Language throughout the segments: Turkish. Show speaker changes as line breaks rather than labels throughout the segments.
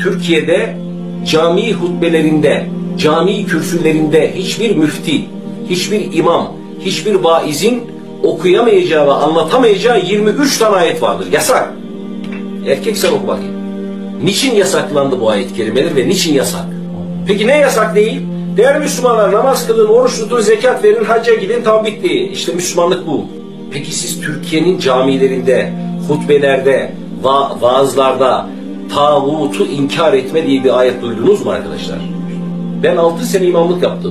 Türkiye'de cami hutbelerinde, cami kürsülerinde hiçbir müfti, hiçbir imam, hiçbir vaizin okuyamayacağı ve anlatamayacağı 23 tane ayet vardır. Yasak. Erkek sen oku bakayım. Niçin yasaklandı bu ayet-i kerimeler ve niçin yasak? Peki ne yasak değil? Değerli Müslümanlar, namaz kılın, oruç tutun, zekat verin, hacca gidin, tam bitti. İşte Müslümanlık bu. Peki siz Türkiye'nin camilerinde, hutbelerde, vaazlarda tağutu inkar etme diye bir ayet duydunuz mu arkadaşlar? Ben 6 sene imamlık yaptım.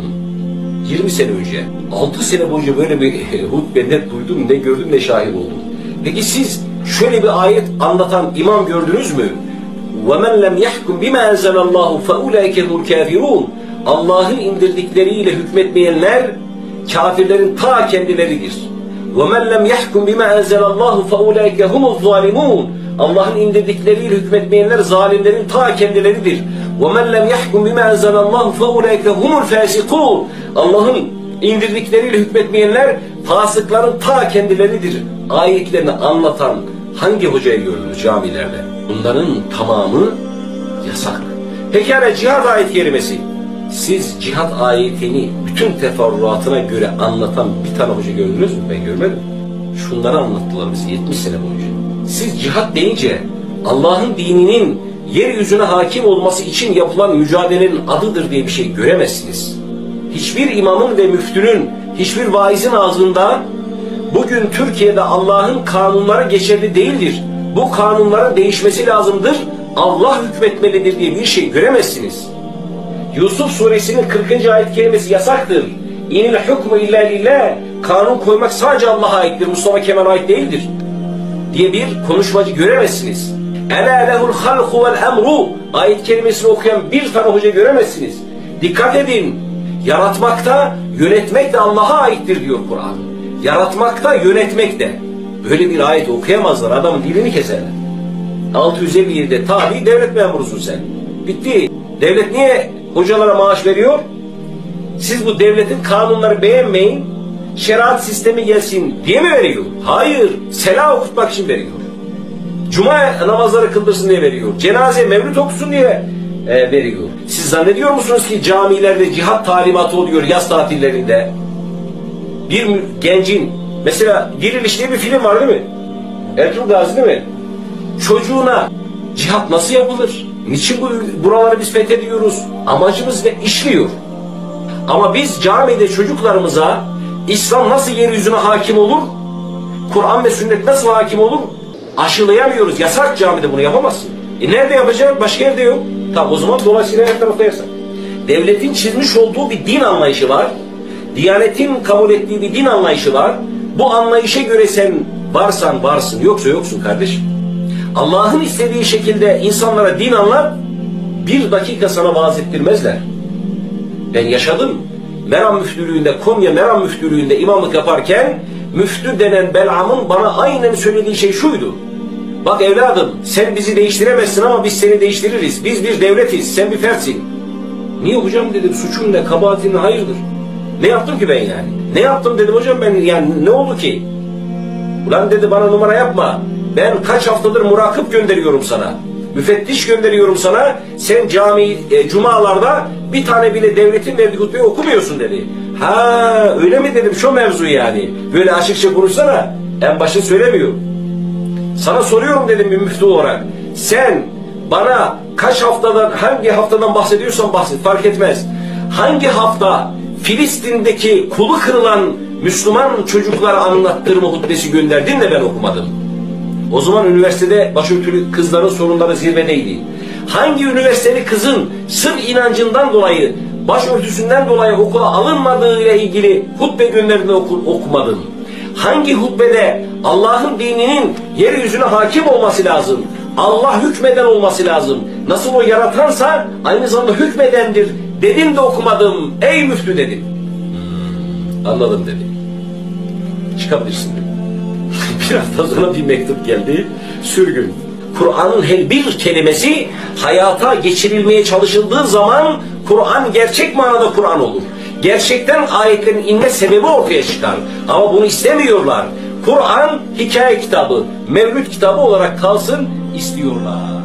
20 sene önce. 6 sene boyunca böyle bir hutbe ne duydum, ne gördüm, ne şahit oldum. Peki siz şöyle bir ayet anlatan imam gördünüz mü? وَمَنْ لَمْ يَحْكُمْ بِمَا أَنْزَلَ اللّٰهُ فَاُولَٰئِكَ هُمُ الْكَافِرُونَ Allah'ın indirdikleriyle hükmetmeyenler kafirlerin ta kendileridir. وَمَنْ لَمْ يَحْكُمْ بِمَا أَنْزَلَ اللّٰهُ فَاُولَٰئِكَ هُمُ الظَّالِمُونَ Allah'ın indirdikleriyle hükmetmeyenler zalimlerin ta kendileridir. وَمَنْ لَمْ يَحْكُمْ بِمَا أَنْزَلَ اللّٰهُ فَاُولَٰئِكَ هُمُ الْفَاسِقُونَ Allah'ın indirdikleriyle hükmetmeyenler fasıkların ta kendileridir. Ayetlerini anlatan hangi hocayı gördünüz camilerde? Bunların tamamı yasak. Pekala cihat ayet kelimesi. Siz cihat ayetini bütün teferruatına göre anlatan bir tane hoca gördünüz mü? Ben görmedim. Şunları anlattılar bize 70 sene boyunca. Siz cihat deyince Allah'ın dininin yeryüzüne hakim olması için yapılan mücadelenin adıdır diye bir şey göremezsiniz. Hiçbir imamın ve müftünün, hiçbir vaizin ağzında bugün Türkiye'de Allah'ın kanunları geçerli değildir, bu kanunların değişmesi lazımdır, Allah hükmetmelidir diye bir şey göremezsiniz. Yusuf suresinin 40. ayet kelimesi yasaktır. İnil hukmu illa lillah. Kanun koymak sadece Allah'a aittir, Mustafa Kemal'e ait değildir diye bir konuşmacı göremezsiniz. Ela lehul halku vel emru ayet kelimesini okuyan bir tane hoca göremezsiniz. Dikkat edin. Yaratmakta, yönetmek de Allah'a aittir diyor Kur'an. Yaratmakta, yönetmek de. Böyle bir ayet okuyamazlar. Adamın dilini keserler. 657'de tabi devlet memurusun sen. Bitti. Devlet niye hocalara maaş veriyor? Siz bu devletin kanunları beğenmeyin, şeriat sistemi gelsin diye mi veriyor? Hayır. Selah okutmak için veriyor. Cuma namazları kıldırsın diye veriyor. Cenaze, mevlüt okusun diye veriyor. Siz zannediyor musunuz ki camilerde cihat talimatı oluyor yaz tatillerinde? Bir gencin, mesela Diriliş diye bir film var değil mi? Ertuğrul Gazi değil mi? Çocuğuna cihat nasıl yapılır? Niçin buraları biz fethediyoruz? Amacımız ne? İşliyor. Ama biz camide çocuklarımıza İslam nasıl yeryüzüne hakim olur? Kur'an ve sünnet nasıl hakim olur? Aşılayamıyoruz. Yasak, camide bunu yapamazsın. Nerede yapacağız? Başka yerde yok. Tamam, o zaman dolayısıyla her tarafta yasak. Devletin çizmiş olduğu bir din anlayışı var. Diyanetin kabul ettiği bir din anlayışı var. Bu anlayışa göre sen varsan varsın, yoksa yoksun kardeşim. Allah'ın istediği şekilde insanlara din anlat, bir dakika sana vaaz ettirmezler. Ben yaşadım. Meram müftülüğünde, Konya Meram müftülüğünde imamlık yaparken müftü denen Belam'ın bana aynen söylediği şey şuydu. Bak evladım, sen bizi değiştiremezsin ama biz seni değiştiririz. Biz bir devletiz, sen bir fertsin. Niye hocam dedim, suçum ne, kabahatin ne, hayırdır? Ne yaptım ki ben yani? Ne yaptım dedim hocam ben, yani ne oldu ki? Ulan dedi, bana numara yapma. Ben kaç haftadır murakip gönderiyorum sana. Müfettiş gönderiyorum sana. Sen cumalarda bir tane bile devletin verdiği hutbeyi okumuyorsun dedi. Ha öyle mi dedim, şu mevzu yani. Böyle açıkça konuşsana. En başta söylemiyor. Sana soruyorum dedim bir müftü olarak. Sen bana kaç haftadan, hangi haftadan bahsediyorsan bahset, fark etmez. Hangi hafta Filistin'deki kulu kırılan Müslüman çocuklara anlattırma hutbesi gönderdin de ben okumadım. O zaman üniversitede başörtülü kızların sorunları zirvedeydi. Hangi üniversiteli kızın sırf inancından dolayı, başörtüsünden dolayı okula alınmadığıyla ilgili hutbe gönderdiğini okumadın? Hangi hutbede Allah'ın dininin yeryüzüne hakim olması lazım? Allah hükmeden olması lazım. Nasıl o yaratansa aynı zamanda hükmedendir dedim de okumadım. Ey müftü dedim. Anladım dedi. Çıkabilirsin dedi. Bir hafta sonra bir mektup geldi. Sürgün. Kur'an'ın her bir kelimesi hayata geçirilmeye çalışıldığı zaman Kur'an gerçek manada Kur'an olur. Gerçekten ayetlerin inme sebebi ortaya çıkar. Ama bunu istemiyorlar. Kur'an hikaye kitabı, mevlüt kitabı olarak kalsın istiyorlar.